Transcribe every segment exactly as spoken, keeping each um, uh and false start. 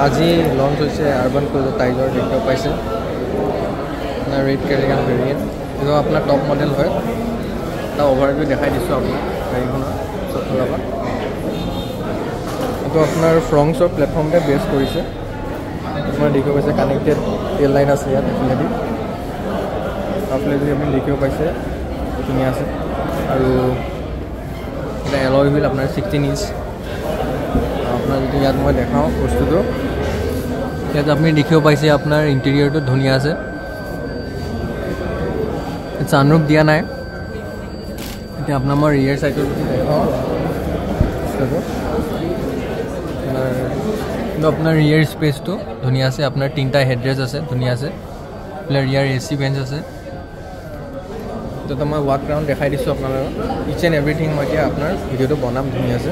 আজি লঞ্চ হৈছে urban cruiser tiger দেখিব পাইছে আপোনাৰ ৰেড কেৰিয়ান ভেৰিয়েণ্ট এইটো আপোনাৰ টপ মডেল হয় এটা অভাৰভিউ দেখাই দিছোঁ আপোনাক গাড়ীখনৰ চবফালৰ পৰা এইটো আপোনাৰ ফ্ৰংছৰ প্লেটফৰ্মতে বেছ কৰিছে আপোনাৰ দেখিব পাইছে কানেক্টেড টেল লাইট আছে ইয়াত এইফালেদি আপুনি যদি আপুনি দেখিব পাইছে ধুনীয়া আছে আৰু এটা এলয় হুইল আপোনাৰ ছিক্সটিন ইঞ্চ আপোনাৰ যদি ইয়াত মই দেখাওঁ বস্তুটো ইয়াত আপুনি দেখিব পাইছে আপোনাৰ ইণ্টেৰিয়ৰটো ধুনীয়া আছে ছানৰুফ দিয়া নাই এতিয়া আপোনাৰ মই ৰিয়াৰ চাইডটো দেখাওঁ কিন্তু আপোনাৰ ৰিয়াৰ স্পেচটো ধুনীয়া আছে আপোনাৰ তিনিটা হেডৰেষ্ট আছে ধুনীয়া আছে আপোনাৰ ৰিয়াৰ এ চি বেঞ্চ আছে তো মই ৱাক ৰাউণ্ড দেখাই দিছোঁ আপোনালোকক ইচ এণ্ড এভৰিথিং মই এতিয়া আপোনাৰ ভিডিঅ'টো বনাম ধুনীয়া আছে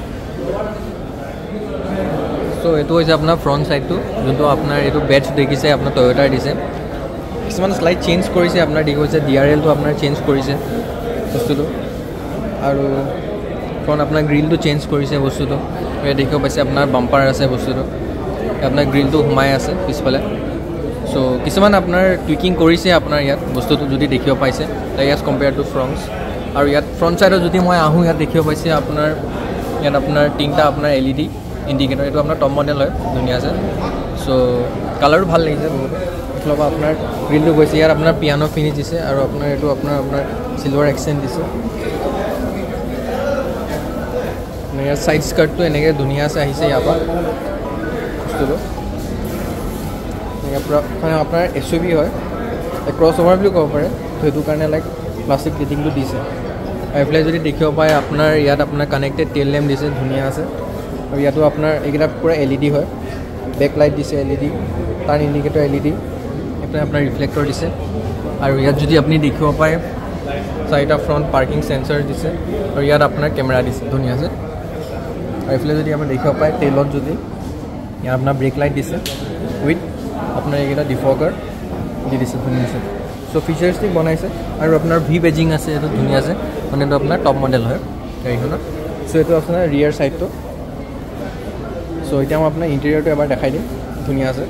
চ' এইটো হৈছে আপোনাৰ ফ্ৰণ্ট ছাইডটো যোনটো আপোনাৰ এইটো বেটছ দেখিছে আপোনাৰ টয়টাৰ দিছে কিছুমান শ্লাইড চেঞ্জ কৰিছে আপোনাৰ দেখিব হৈছে ডি আৰ এলটো আপোনাৰ চেঞ্জ কৰিছে বস্তুটো আৰু ফ্ৰণ্ট আপোনাৰ গ্ৰিলটো চেঞ্জ কৰিছে বস্তুটো দেখিব পাইছে আপোনাৰ বাম্পাৰ আছে বস্তুটো আপোনাৰ গ্ৰিলটো সোমাই আছে পিছফালে চ' কিছুমান আপোনাৰ টুইকিং কৰিছে আপোনাৰ ইয়াত বস্তুটো যদি দেখিব পাইছে ইয়াত কম্পেয়াৰ টু ফ্ৰণ্টছ আৰু ইয়াত ফ্ৰণ্ট ছাইডত যদি মই আহোঁ ইয়াত দেখিব পাইছে আপোনাৰ ইয়াত আপোনাৰ তিনিটা আপোনাৰ এল ই ডি ইণ্ডিকেটৰ এইটো আপোনাৰ টপ মডেল হয় ধুনীয়া আছে চ' কালাৰটো ভাল লাগিছে বহুত এইফালৰ পৰা আপোনাৰ গ্ৰিলটো গৈছে ইয়াত আপোনাৰ পিয়ানো ফিনিছ দিছে আৰু আপোনাৰ এইটো আপোনাৰ আপোনাৰ চিলভাৰ এক্সেণ্ট দিছে ইয়াৰ ছাইড স্কাৰ্টটো এনেকৈ ধুনীয়া আছে আহিছে ইয়াৰ পৰা বস্তুটো মানে আপোনাৰ এছ ইউ ভি হয় ক্ৰছ অভাৰ বুলি ক'ব পাৰে তো সেইটো কাৰণে লাইক প্লাষ্টিক প্লেটিংটো দিছে আৰু এইফালে যদি দেখিব পায় আপোনাৰ ইয়াত আপোনাৰ কানেক্টেড টেইল লেম্প দিছে ধুনীয়া আছে আৰু ইয়াতো আপোনাৰ এইকেইটা পূৰা এল ই ডি হয় বেক লাইট দিছে L E D turn indicator L E D এইফালে আপোনাৰ ৰিফ্লেক্টৰ দিছে আৰু ইয়াত যদি আপুনি দেখিব পায় চাৰিটা ফ্ৰণ্ট পাৰ্কিং চেঞ্চৰ দিছে আৰু ইয়াত আপোনাৰ কেমেৰা দিছে ধুনীয়া আছে আৰু এইফালে যদি আপুনি দেখিব পায় টেইলত যদি ইয়াত আপোনাৰ ব্ৰেক লাইট দিছে উইথ আপোনাৰ এইকেইটা ডিফগাৰ দি দিছে ধুনীয়া আছে চ' ফিচাৰ্ছটি বনাইছে আৰু আপোনাৰ ভি বেজিং আছে এইটো ধুনীয়া আছে মানে এইটো আপোনাৰ টপ মডেল হয় গাড়ীখনৰ চ' এইটো আপোনাৰ ৰিয়াৰ ছাইডটো চ' এতিয়া মই আপোনাৰ ইণ্টেৰিয়ৰটো এবাৰ দেখাই দিম ধুনীয়া আছে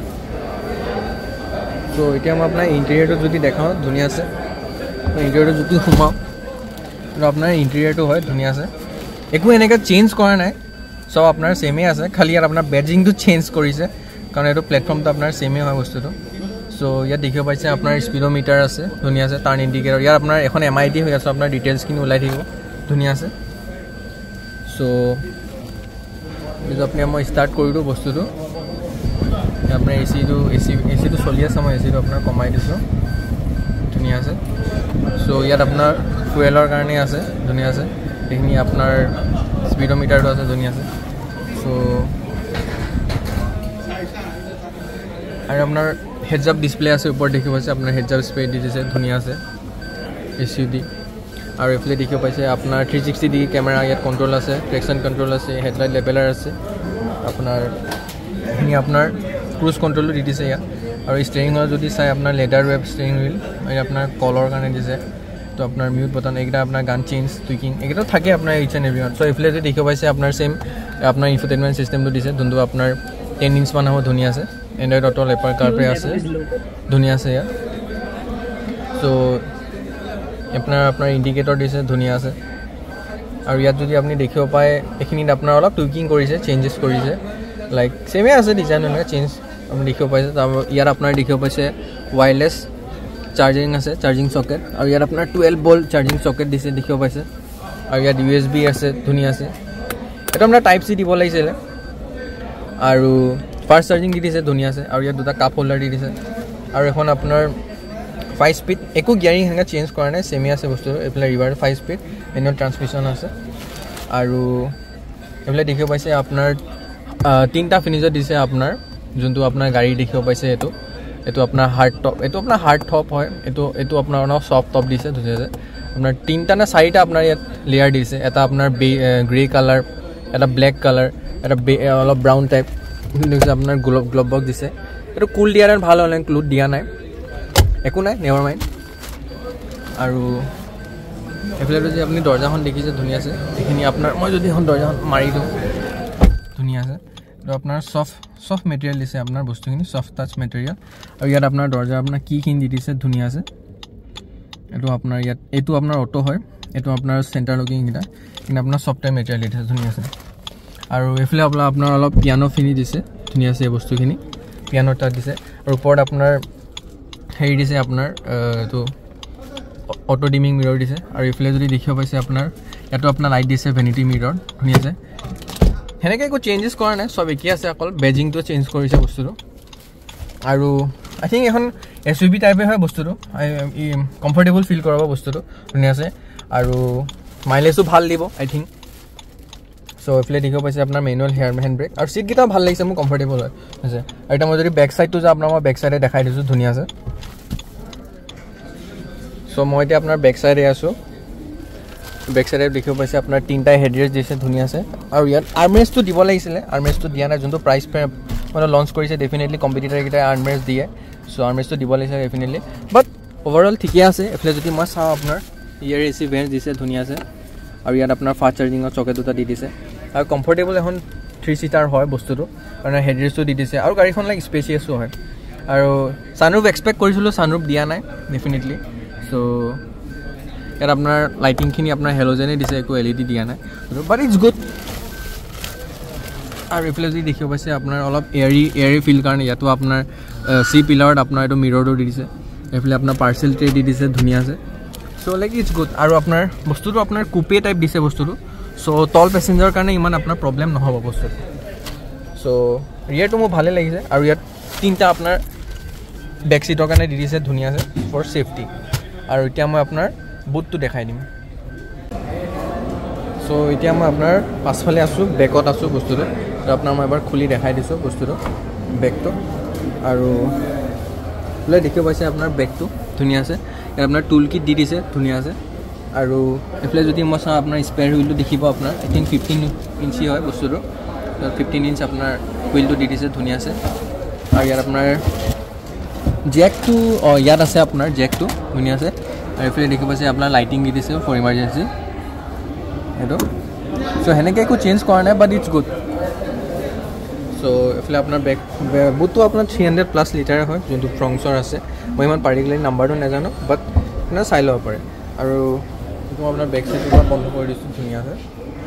চ' এতিয়া মই আপোনাৰ ইণ্টেৰিয়ৰটো যদি দেখাওঁ ধুনীয়া আছে ইণ্টেৰিয়ৰটো যদি সোমাওঁ এইটো আপোনাৰ ইণ্টেৰিয়ৰটো হয় ধুনীয়া আছে একো এনেকৈ চেঞ্জ কৰা নাই চব আপোনাৰ ছেমেই আছে খালি ইয়াত আপোনাৰ বেজিংটো চেঞ্জ কৰিছে কাৰণ এইটো প্লেটফৰ্মটো আপোনাৰ ছেমেই হয় বস্তুটো চ' ইয়াত দেখিব পাইছে আপোনাৰ স্পীডোমিটাৰ আছে ধুনীয়া আছে টাৰ্ণ ইণ্ডিকেটৰ ইয়াত আপোনাৰ এখন এম আই ডি হৈ আছে আপোনাৰ ডিটেইলছখিনি ওলাই থাকিব ধুনীয়া আছে চ' যদি আপুনি মই ষ্টাৰ্ট কৰি দিওঁ বস্তুটো আপোনাৰ এ চিটো এ চি এ চিটো চলি আছে মই এ চিটো আপোনাৰ কমাই দিছোঁ ধুনীয়া আছে চ' ইয়াত আপোনাৰ ফুৱেলৰ কাৰণে আছে ধুনীয়া আছে এইখিনি আপোনাৰ স্পীডোমিটাৰটো আছে ধুনীয়া আছে চ' আৰু আপোনাৰ হেডছ আপ ডিছপ্লে আছে ওপৰত দেখিব পাইছে আপোনাৰ হেডছ আপ স্প্ৰে দি দিছে ধুনীয়া আছে এছ ইউ ডি আৰু এইফালে দেখিব পাইছে আপোনাৰ থ্ৰী ছিক্সটি ডিগ্ৰী কেমেৰা ইয়াত কণ্ট্ৰল আছে ট্ৰেকশ্যন কণ্ট্ৰল আছে হেডলাইট লেভেলাৰ আছে আপোনাৰ এইখিনি আপোনাৰ ক্ৰুজ কণ্ট্ৰলো দি দিছে ইয়াত আৰু ষ্টেৰিঙৰ যদি চাই আপোনাৰ লেডাৰ ৱেব ষ্টেৰিং হুইল এই আপোনাৰ কলৰ কাৰণে দিছে তো আপোনাৰ মিউট বটন এইকেইটা আপোনাৰ গান চেঞ্জ টুইকিং এইকেইটা থাকে আপোনাৰ each and every one show' এইফালে যদি দেখিব পাইছে আপোনাৰ ছেইম আপোনাৰ ইনফৰটেইনমেণ্ট চিষ্টেমটো দিছে যোনটো আপোনাৰ টেন ইঞ্চমান হ'ব ধুনীয়া আছে এণ্ড্ৰইড অটো লেপাৰ কাৰ্পে আছে ধুনীয়া আছে ইয়াত চ' আপোনাৰ আপোনাৰ ইণ্ডিকেটৰ দিছে ধুনীয়া আছে আৰু ইয়াত যদি আপুনি দেখিব পায় এইখিনিত আপোনাৰ অলপ টুইকিং কৰিছে চেঞ্জেছ কৰিছে লাইক ছেমেই আছে ডিজাইন এনেকৈ চেঞ্জ আপুনি দেখিব পাইছে তাৰ ইয়াত আপোনাৰ দেখিব পাইছে ৱায়াৰলেছ চাৰ্জিং আছে চাৰ্জিং চকেট আৰু ইয়াত আপোনাৰ টুৱেল্ভ বল্ট চাৰ্জিং চকেট দিছে দেখিব পাইছে আৰু ইয়াত ইউ এছ বি আছে ধুনীয়া আছে এইটো আপোনাৰ টাইপ চি দিব লাগিছিলে আৰু ফাষ্ট চাৰ্জিং দি দিছে ধুনীয়া আছে আৰু ইয়াত দুটা কাপ হোল্ডাৰ দি দিছে আৰু এখন আপোনাৰ ফাইভ স্পীড একো গিয়াৰিং সেনেকৈ চেঞ্জ কৰা নাই ছেমেই আছে বস্তুটো এইফালে ৰিভাৰ ফাইভ স্পীড মেনুৱেল ট্ৰান্সমিশ্যন আছে আৰু এইফালে দেখিব পাইছে আপোনাৰ তিনিটা ফিনিছত দিছে আপোনাৰ যোনটো আপোনাৰ গাড়ী দেখিব পাইছে এইটো এইটো আপোনাৰ হাৰ্ড টপ এইটো আপোনাৰ হাৰ্ড টপ হয় এইটো এইটো আপোনাৰ অলপ ছফ্ট টপ দিছে ধুনীয়া আছে আপোনাৰ তিনিটা নে চাৰিটা আপোনাৰ ইয়াত লেয়াৰ দিছে এটা আপোনাৰ বে গ্ৰে কালাৰ এটা ব্লেক কালাৰ এটা বে অলপ ব্ৰাউন টাইপ দিছে আপোনাৰ গ্ল'ব গ্ল'ব বক্স দিছে এইটো কুল দিয়া নাই ভাল হ'লে ক্লুড দিয়া নাই একো নাই নেভাৰ মাইণ্ড আৰু এইফালে যদি আপুনি দৰ্জাখন দেখিছে ধুনীয়া আছে এইখিনি আপোনাৰ মই যদি এখন দৰ্জাখন মাৰি দিওঁ ধুনীয়া আছে এইটো আপোনাৰ ছফ্ট সফট মেটেৰিয়েল দিছে আপোনাৰ বস্তুখিনি সফট টাচ মেটেৰিয়েল আৰু ইয়াত আপোনাৰ দৰ্জা আপোনাৰ কিখিনি দি দিছে ধুনীয়া আছে এটো আপোনাৰ ইয়াত এটো আপোনাৰ অটো হয় এটো আপোনাৰ সেন্টাৰ লকিং এটা কিন্তু আপোনাৰ সফট মেটেৰিয়েল দিছে ধুনীয়া আছে আৰু এফলে আপোনাৰ অলপ পিয়ানো ফিনি দিছে ধুনীয়া আছে বস্তুখিনি পিয়ানো টা দিছে আৰু ওপৰত আপোনাৰ হেৰি দিছে আপোনাৰ এটো অটো ডিমিং মিৰৰ দিছে আৰু এফলে যদি দেখিব পাইছে আপোনাৰ এটো আপোনাৰ লাইট দিছে ভেনিটি মিৰৰ ধুনীয়া আছে হেনেকে একো চেঞ্জেস কৰা নাই সব একি আছে অকল বেজিংটো চেঞ্জ কৰিছে বস্তুটো আৰু আই থিংক এখন এসইউভি টাইপে হয় বস্তুটো আই কমফৰ্টেবল ফিল কৰাব বস্তুটো ধুনীয়া আছে আৰু মাইলেজও ভাল দিব আই থিংক সো এফলে দেখিব পাইছে আপোনাৰ মেনুৱেল হেয়াৰ হ্যান্ড ব্ৰেক আৰু সিট গিটা ভাল লাগিছে মোৰ কমফৰ্টেবল হয় আছে আৰু এটা মই যদি বেক সাইডটো যা আপোনাৰ মই বেক সাইডে দেখাই দিছো ধুনীয়া আছে সো মই এতিয়া আপোনাৰ বেক সাইডে আছো বেক সাইডে দেখিব পাইছে আপোনাৰ তিনটা হেডৰেষ্ট দিছে ধুনীয়া আছে আৰু ইয়াত আৰ্মৰেষ্টটো দিব লাগিছিলে আৰ্মৰেষ্টটো দিয়া নাই যোনটো প্ৰাইস মানে লঞ্চ কৰিছে ডেফিনেটলি কম্পিটিটৰ কিটা আৰ্মৰেষ্ট দিয়ে সো আৰ্মৰেষ্টটো দিব লাগিছে ডেফিনেটলি বাট ওভাৰঅল ঠিকই আছে এফলে যদি মই চাও আপোনাৰ ইয়াৰ এসি ভেন্ট দিছে ধুনীয়া আছে আৰু ইয়াত আপোনাৰ ফাষ্ট চাৰ্জিঙৰ চকেট দুটা দি দিছে আৰু কমফৰ্টেবল এখন থ্ৰী সিটাৰ হয় বস্তুটো কাৰণ হেডৰেষ্টটো দি দিছে আৰু গাড়ীখন লাইক স্পেচিয়াসও হয় আৰু সানৰুফ এক্সপেক্ট কৰিছিলো সানৰুফ দিয়া নাই ডেফিনেটলি সো ইয়াত আপোনাৰ লাইটিংখিনি আপোনাৰ হেলোজেনে দিছে একো এলইডি দিয়া নাই বাট ইটস গুড আৰু এফলে যদি দেখিব পাইছে আপোনাৰ অলপ এয়াৰি এয়াৰি ফিল কাৰণে ইয়াতো আপোনাৰ সি পিলাৰত আপোনাৰ এটো মিৰৰটো দি দিছে এফলে আপোনাৰ পাৰ্সেল ট্ৰে দি দিছে ধুনীয়া আছে সো লাইক ইটস গুড আৰু আপোনাৰ বস্তুটো আপোনাৰ কুপে টাইপ দিছে বস্তুটো সো টল প্যাসেঞ্জাৰ কাৰণে ইমান আপোনাৰ প্ৰবলেম নহব বস্তুটো সো ৰিয়াৰটো মোৰ ভালে লাগিছে আৰু ইয়াত তিনটা আপোনাৰ বেক সিটৰ কাৰণে দি দিছে ধুনীয়া আছে ফৰ সেফটি আৰু এতিয়া মই আপোনাৰ বুটটো দেখাই দিম সো এতিয়া মই আপোনাৰ পাছফালে আছো বেকত আছো বস্তুটো তো আপোনাৰ মই এবাৰ খুলি দেখাই দিছো বস্তুটো বেকটো আৰু লৈ দেখিব পাইছে আপোনাৰ বেকটো ধুনীয়া আছে ইয়াত আপোনাৰ টুল কিট দি দিছে ধুনীয়া আছে আৰু এফলে যদি মই চাওঁ আপোনাৰ স্পেয়াৰ হুইলটো দেখিব আপোনাৰ আই থিংক ফিফটিন ইঞ্চি হয় বস্তুটো ফিফটিন ইঞ্চ আপোনাৰ হুইলটো দি দিছে ধুনীয়া আছে আৰু ইয়াত আপোনাৰ জেকটো ইয়াত আছে আপোনাৰ জেকটো ধুনীয়া আছে আৰু এফলে দেখিব পাইছে আপোনাৰ লাইটিং দি দিছে ফৰ ইমাৰ্জেন্সি এটো সো হেনেকে একো চেঞ্জ কৰা নাই বাট ইটস গুড সো এফলে আপোনাৰ বেক বুটটো আপোনাৰ থ্ৰী হাণ্ড্ৰেড প্লাছ লিটাৰ হয় যোনটো ফ্ৰংছৰ আছে মই ইমান পাৰ্টিকুলাৰ নাম্বাৰটো নাজানো বাট আপোনাৰ চাই ল'ব পাৰে আৰু মই আপোনাৰ বেক সাইডটো বন্ধ কৰি দিছো ধুনীয়া আছে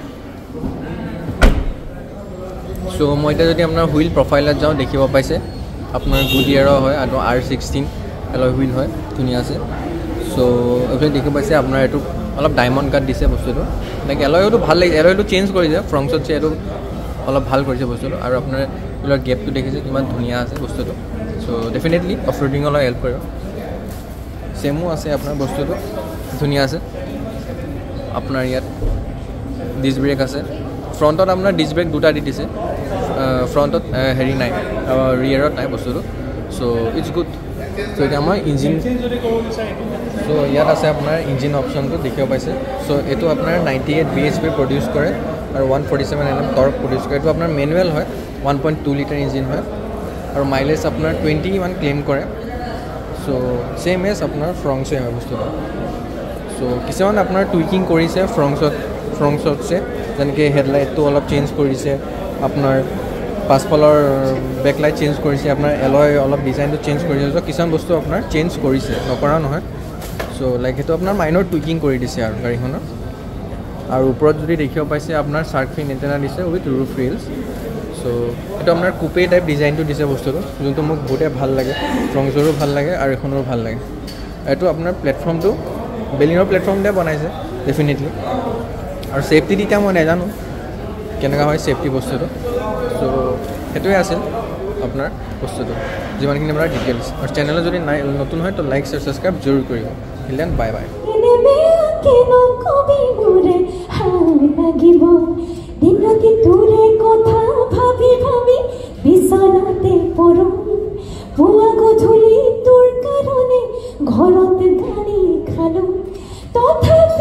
সো মই এটা যদি আপোনাৰ হুইল প্ৰফাইলত যাওঁ দেখিব পাইছে আপোনাৰ গুডিয়াৰৰ হয় আৰু আৰ ছিক্সটিন এলয় হুইল হয় ধুনীয়া আছে সো এফলে দেখিব পাইছে আপোনাৰ এটো অলপ ডায়মণ্ড কাট দিছে বস্তুটো লাইক এলয়টো ভাল লাগিছে এলয়টো চেঞ্জ কৰিছে ফ্ৰংছত চে এটো অলপ ভাল কৰিছে বস্তুটো আৰু আপোনাৰ হুইলৰ গেপটো দেখিছে কিমান ধুনীয়া আছে বস্তুটো সো ডেফিনেটলি অফ ৰোডিং অলপ হেল্প কৰিব সেমো আছে আপোনাৰ বস্তুটো ধুনীয়া আছে আপোনাৰ ইয়াত ডিস্ক ব্ৰেক আছে ফ্ৰণ্টত আপোনাৰ ডিস্ক ব্ৰেক দুটা দি দিছে ফ্ৰণ্টত হেৰি নাই ৰিয়াৰত নাই বস্তুটো সো ইটস গুড সো এটা মই ইঞ্জিন সো ইয়াত আছে আপোনাৰ ইঞ্জিন অপশ্যনটো দেখিব পাইছে সো এইটো আপোনাৰ ninety eight B H P produce কৰে আৰু one forty seven N M torque produce কৰে এইটো আপোনাৰ মেনুৱেল হয় one point two litre engine হয় আৰু মাইলেজ আপোনাৰ টুৱেণ্টি মান ক্লেইম কৰে সো সেম এজ আপোনাৰ ফ্ৰংছে হয় বস্তুটো সো কিছুমান আপোনাৰ টুইকিং কৰিছে ফ্ৰংছত ফ্ৰংছতছে যেনেকৈ হেডলাইটটো অলপ চেঞ্জ কৰিছে আপোনাৰ পাছফালৰ বেকলাইট চেঞ্জ কৰিছে আপোনাৰ এলয় অলপ ডিজাইনটো চেঞ্জ কৰিছে সো কিছুমান বস্তু আপোনাৰ চেঞ্জ কৰিছে নকৰা নহয় সো লাইক সেইটো আপোনাৰ মাইনৰ টুইকিং কৰি দিছে আৰু গাড়ীখনৰ আৰু ওপৰত যদি দেখিব পাইছে আপোনাৰ শাৰ্ক ফিন এণ্টেনা দিছে উইথ ৰুফ ৰিলছ সো এইটো আপোনাৰ কুপে টাইপ ডিজাইনটো দিছে বস্তুটো যোনটো মোক বহুতে ভাল লাগে ফ্ৰংছৰো ভাল লাগে আৰু এখনৰো ভাল লাগে এইটো আপোনাৰ প্লেটফৰ্মটো বেলিনৰ প্লেটফৰ্মতে বনাইছে ডেফিনেটলি আৰু সেফটি দিটা মই নাজানো কেনেকুৱা হয় সেফটি বস্তুটো সো সেইটোৱে আছিল আপোনাৰ বস্তুটো যিমানখিনি আপোনাৰ ডিটেইলছ আৰু চেনেলত যদি নাই নতুন হয় তো লাইক শ্বেয়াৰ ছাবস্ক্ৰাইব জৰুৰ কৰিব হিলেন বাই বাই দিনতি তোৰে কথা ভাবি ভাবি বিছনাতে পৰো পুৱা গধূলি তোৰ কাৰণে ঘৰত গালি খালো তথাপি